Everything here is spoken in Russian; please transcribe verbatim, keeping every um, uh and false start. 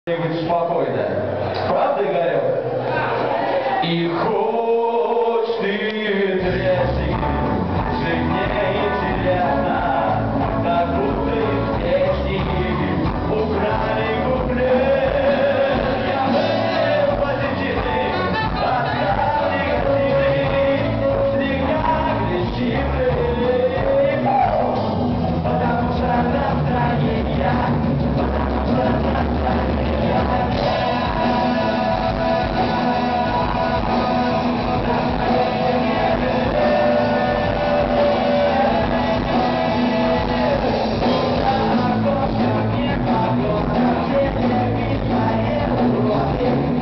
Говорит, спокойно. Правда, Игорек? И хоть ты тряси, жить мне интересно, как будто из песни украли куплет. Я был позитивный, отстал негативный, всегда агрессивный, потому что настроение, потому что настроение. Yeah.